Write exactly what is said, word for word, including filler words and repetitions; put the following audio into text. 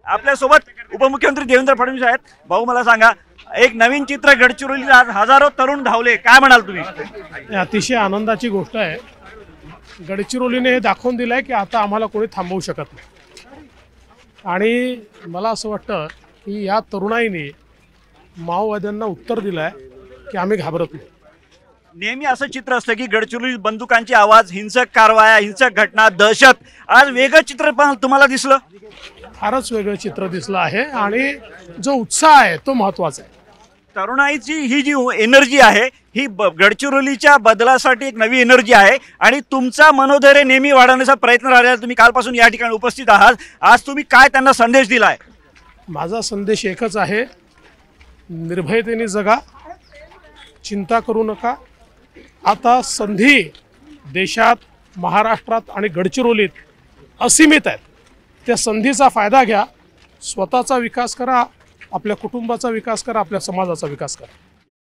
आपल्यासोबत उपमुख्यमंत्री देवेंद्र फडणवीस आहेत। भाऊ मला सांगा, एक नवीन चित्र गडचिरोलीला आज हजारो तरुण धावले, काय म्हणाल तुम्ही? अतिशय आनंदाची गोष्ट आहे। गडचिरोलीने हे दाखवून दिलंय की आता आम्हाला कोणी थांबवू शकत नाही आणि मला असं वाटतं की या तरुणाईने माओवाद्यांना उत्तर दिलंय की आम्ही घाबरत नाही। नेहमी असं चित्र असतं की गडचिरोली बंदुकांची आवाज, हिंसक कारवाया, हिंसक घटना, दहशत, आज वेगळं चित्र पण तुम्हाला दिसलं? फारच वेगळं चित्र दिसलं आहे आणि जो उत्साह आहे तो महत्त्वाचा आहे। तरुणाईची ही जी एनर्जी आहे ही गडचिरोलीच्या बदलासाठी एक नवी एनर्जी आहे आणि तुमचा मनोधैर्य नेहमी वाढवण्याचा प्रयत्न राहिला। तुम्ही कालपासून या ठिकाणी उपस्थित आहात, आज तुम्ही काय त्यांना संदेश दिलाय? माझा संदेश एकच आहे, निर्भयतेने जगा, चिंता करू नका। आता संधी देशात, महाराष्ट्रात आणि गडचिरोलीत असीमित आहेत। त्या संधीचा फायदा घ्या, स्वतःचा विकास करा, आपल्या कुटुंबाचा विकास करा, आपल्या समाजाचा विकास करा।